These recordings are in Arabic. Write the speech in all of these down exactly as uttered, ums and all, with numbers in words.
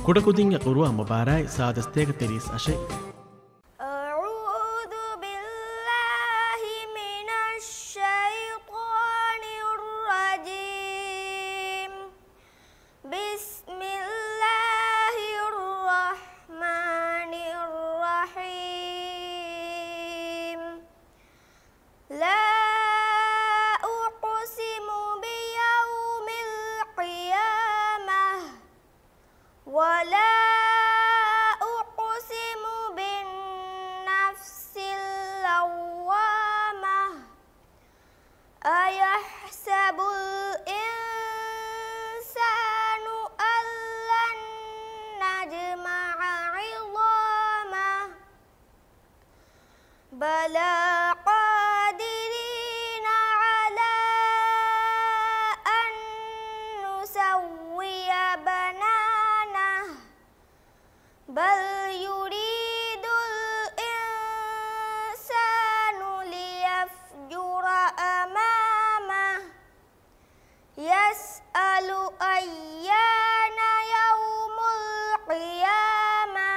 كودكودين يقروا مباراي سادستيك تريس أشي أعوذ بالله من الشيطان الرجيم بسم الله الرحمن الرحيم لا أقسم بيوم القيامة ولا أقسم بالنفس اللوامة أيحسب الإنسان أن لن نجمع عظامه بلى قادرين على أن نسوي بنانه بل يريد الإنسان ليفجر أمامه يسأل أيان يوم القيامة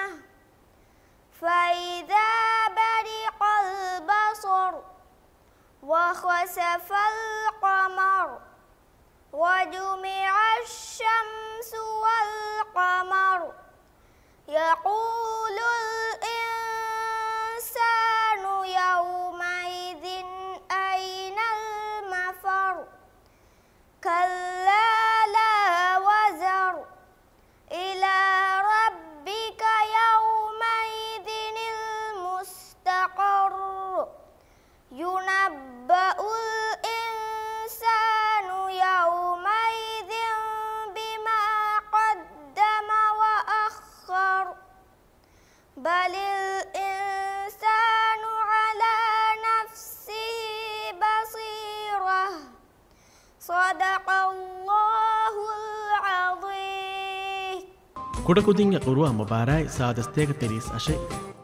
فإذا برق البصر وخسف القمر وجمع الشمس والقمر يقول الإنسان يومئذ أين المفر كلا لا وزر إلى ربك يومئذ المستقر ينبأ الإنسان يومئذ بما قدم وأخر بل الإنسان على نفسه بصيرة صدق الله العظيم كودكودين يقروا مباراي سادستيك تريس أشي